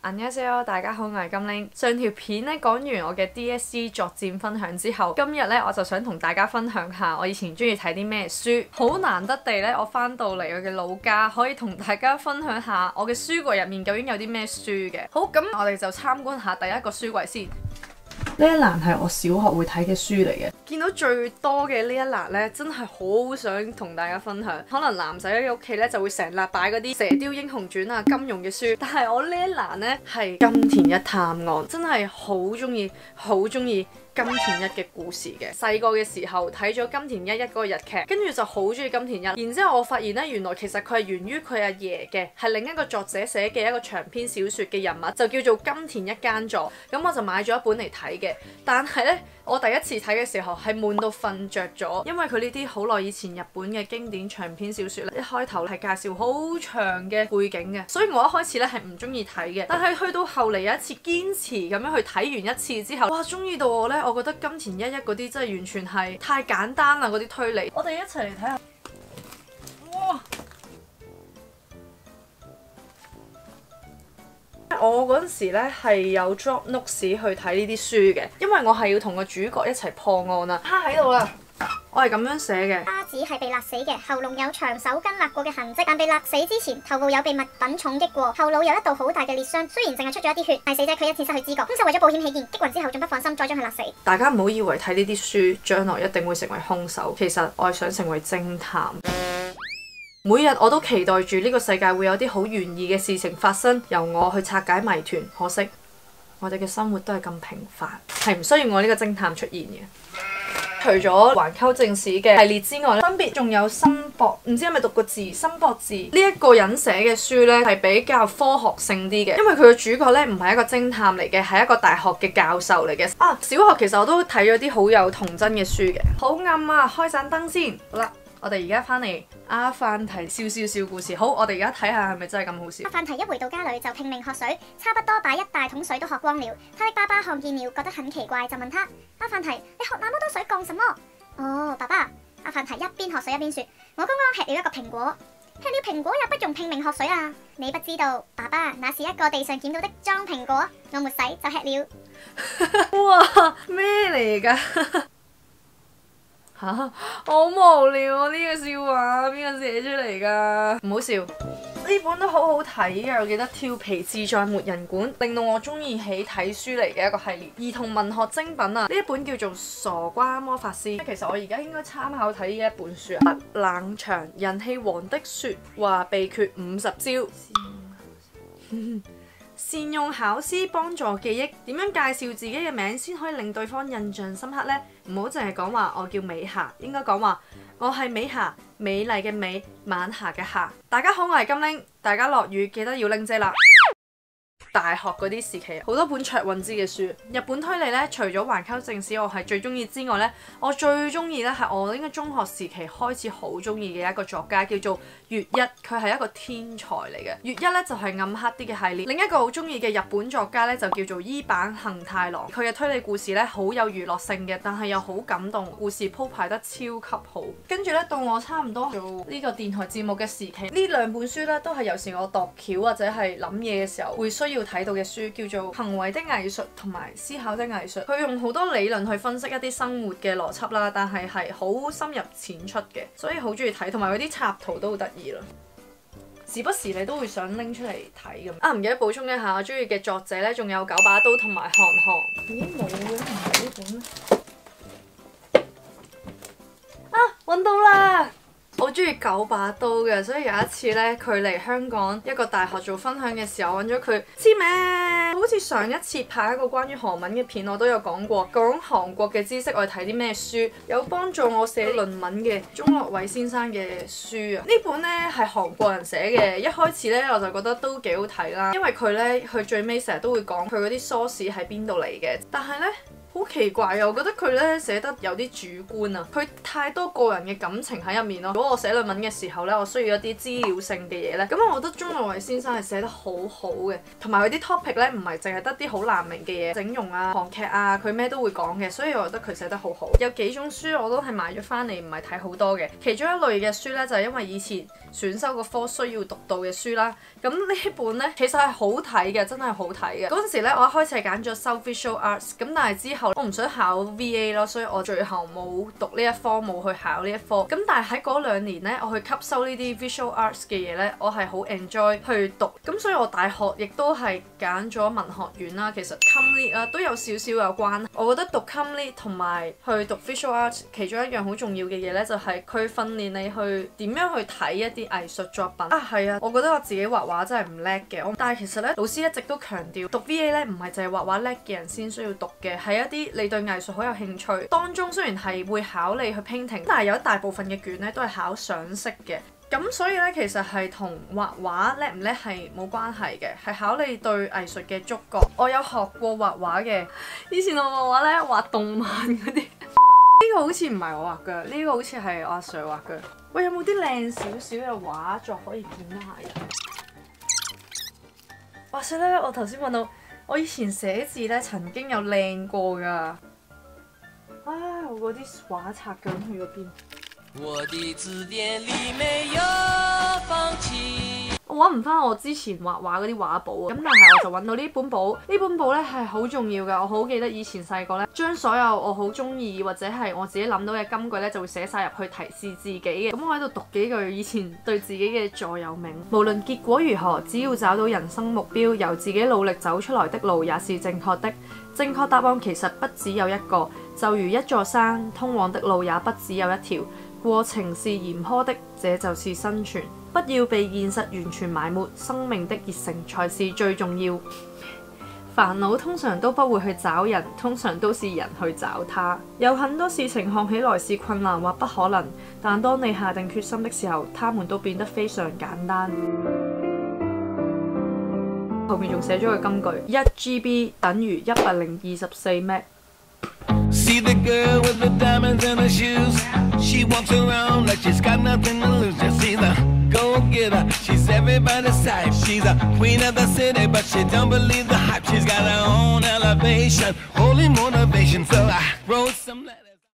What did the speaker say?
안녕하세요，大家好，我係金玲。上條片咧講完我嘅 DSE 作戰分享之後，今日咧我就想同大家分享下我以前中意睇啲咩書。好難得地咧，我翻到嚟我嘅老家，可以同大家分享下我嘅書櫃入面究竟有啲咩書嘅。好，咁我哋就參觀下第一個書櫃先。呢一欄係我小學會睇嘅書嚟嘅，見到最多嘅呢一欄呢，真係好想同大家分享。可能男仔喺屋企呢，就會成日擺嗰啲《射雕英雄傳》啊、金庸嘅書，但係我呢一欄呢，係金田一探案，真係好中意，好中意金田一嘅故事嘅。細個嘅時候睇咗金田一嗰個日劇，跟住就好中意金田一。然之後我發現呢，原來其實佢係源於佢阿爺嘅，係另一個作者寫嘅一個長篇小說嘅人物，就叫做金田一耕助。咁我就買咗一本嚟睇嘅，但係呢，我第一次睇嘅時候係悶到瞓着咗，因為佢呢啲好耐以前日本嘅經典長篇小說咧，一開頭係介紹好長嘅背景嘅，所以我一開始咧係唔中意睇嘅。但係去到後嚟有一次堅持咁樣去睇完一次之後，哇，中意到我呢！我覺得金田一嗰啲真係完全係太簡單啦，嗰啲推理。我哋一齊嚟睇下。哇！我嗰陣時咧係有 drop notes 去睇呢啲書嘅，因為我係要同個主角一齊破案啊！喺度啦，我係咁樣寫嘅。 巴子係被勒死嘅，喉嚨有長手巾勒過嘅痕跡，但被勒死之前頭部有被物品重擊過，後腦有一道好大嘅裂傷，雖然淨係出咗一啲血，但死者佢一次失去知覺，兇手為咗保險起見，擊暈之後仲不放心再將佢勒死。 大家唔好以為睇呢啲書將來一定會成為兇手，其實我係想成為偵探。每日我都期待住呢個世界會有啲好懸疑嘅事情發生，由我去拆解謎團。可惜我哋嘅生活都係咁平凡，係唔需要我呢個偵探出現嘅。除咗環球正史嘅系列之外咧，分別仲有森博，唔知係咪讀個字森博治呢一個人寫嘅書呢，係比較科學性啲嘅，因為佢嘅主角呢唔係一個偵探嚟嘅，係一個大學嘅教授嚟嘅。啊，小學其實我都睇咗啲好有童真嘅書嘅。好暗啊，開盞燈先。好啦。我哋而家翻嚟阿範提笑故事。好，我哋而家睇下係咪真係咁好笑。 阿範提一回到家裏就拼命喝水，差不多把一大桶水都喝光了。他的爸爸看見了，覺得很奇怪，就問他：阿範提，你喝那麼多水幹什麼？哦，爸爸。阿範提一邊喝水一邊說：我剛剛吃了一個蘋果，吃了蘋果也不用拼命喝水啊！你不知道，爸爸，那是一個地上撿到的裝蘋果，我沒洗就吃了。 哇，咩嚟㗎？吓，好無聊啊！呢個笑話邊個寫出嚟噶？唔好笑，呢本都好好睇嘅。我記得調皮自在沒人管，令到我中意起睇書嚟嘅一個系列兒童文學精品啊！呢一本叫做《傻瓜魔法師》。其實我而家應該參考睇呢一本書啊，特冷場人氣王的說話秘訣50招。善用巧思幫助記憶，點樣介紹自己嘅名先可以令對方印象深刻呢？唔好淨係講話我叫美霞，應該講話我係美霞，美麗嘅美，晚霞嘅霞。大家好，我係金玲，大家落雨記得要拎遮啦。大學嗰啲時期，好多本卓韻芝嘅書。日本推理咧，除咗環球正史我係最中意之外咧，我最中意咧係我應該中學時期開始好中意嘅一個作家，叫做月一。佢係一個天才嚟嘅。月一咧就係暗黑啲嘅系列。另一個好中意嘅日本作家咧就叫做伊坂幸太郎。佢嘅推理故事咧好有娛樂性嘅，但係又好感動，故事鋪排得超級好。跟住咧到我差唔多做呢個電台節目嘅時期，呢兩本書咧都係有時我度橋或者係諗嘢嘅時候會需要睇到嘅書，叫做《行為的藝術》同埋《思考的藝術》。佢用好多理論去分析一啲生活嘅邏輯啦，但係係好深入淺出嘅，所以好中意睇，同埋嗰啲插圖都好得意啦。時不時你都會想拎出嚟睇咁。啊，唔記得補充一下，我中意嘅作者咧，仲有九把刀同埋韓寒。咦，冇嘅，唔係呢本咩？啊，揾到啦！我中意九把刀嘅，所以有一次咧，佢嚟香港一個大學做分享嘅時候，揾咗佢簽名。好似上一次拍一個關於韓文嘅片，我都有講過，講韓國嘅知識，我睇啲咩書，有幫助我寫論文嘅鍾樂偉先生嘅書啊。呢本咧係韓國人寫嘅，一開始咧我就覺得都幾好睇啦，因為佢咧佢最尾成日都會講佢嗰啲 source 喺邊度嚟嘅，但係咧好奇怪啊！我覺得佢咧寫得有啲主觀啊，佢太多個人嘅感情喺入面咯。如果我寫論文嘅時候咧，我需要一啲資料性嘅嘢咧，咁我覺得鍾樂偉先生係寫得好好嘅，同埋佢啲 topic 咧唔係淨係得啲好難明嘅嘢，整容啊、韓劇啊，佢咩都會講嘅，所以我覺得佢寫得好好。有幾種書我都係買咗翻嚟，唔係睇好多嘅。其中一類嘅書咧就係因為以前選修個科需要讀到嘅書啦。咁呢本咧其實係好睇嘅，真係好睇嘅。嗰陣時咧我一開始係揀咗修 visual arts，咁但係之後我唔想考 VA 咯，所以我最後冇讀呢一科，冇去考呢一科。咁但係喺嗰2年咧，我去吸收呢啲 visual arts 嘅嘢咧，我係好 enjoy 去讀。咁所以我大學亦都係揀咗文學院啦。其實 com lit 啦都有少少有關。我覺得讀 com lit 同埋去讀 visual arts 其中一樣好重要嘅嘢咧，就係佢訓練你去點樣去睇一啲藝術作品啊。係啊，我覺得我自己畫畫真係唔叻嘅，但係其實咧老師一直都強調讀 VA 咧唔係淨係畫畫叻嘅人先需要讀嘅，係一啲你對藝術好有興趣。當中雖然係會考你去 painting，但係有一大部分嘅卷咧都係考賞識嘅。咁所以咧其實係同畫畫叻唔叻係冇關係嘅，係考你對藝術嘅觸覺。我有學過畫畫嘅，以前我畫畫咧畫動漫嗰啲。呢個好似唔係我畫嘅，呢個好似係我阿 Sir 畫嘅。喂，有冇啲靚少少嘅畫作可以見下嘅？話說咧，我頭先問到，我以前寫字咧曾經有靚過㗎。唉，我嗰啲畫冊究竟去咗邊？我的字典裡沒有放棄。我揾唔翻我之前畫畫嗰啲畫簿啊，咁但係我就揾到呢本簿。呢本簿咧係好重要㗎，我好記得以前細個咧，將所有我好中意或者係我自己諗到嘅金句咧，就會寫晒入去提示自己嘅。咁我喺度讀幾句以前對自己嘅座右銘：無論結果如何，只要找到人生目標，由自己努力走出來的路也是正確的。正確答案其實不只有一個，就如一座山，通往的路也不只有一條。過程是嚴苛的，這就是生存。不要被現實完全埋沒，生命的熱誠才是最重要。煩惱通常都不會去找人，通常都是人去找他。有很多事情看起來是困難或不可能，但當你下定決心的時候，他們都變得非常簡單。後面仲寫咗個金句：1GB 等於124 Mbps。See the girl with the diamonds in her shoes. She walks around like she's got nothing to lose. Just see the go-getter. She's everybody's type. She's a queen of the city, but she don't believe the hype. She's got her own elevation, holy motivation. So I wrote some letters.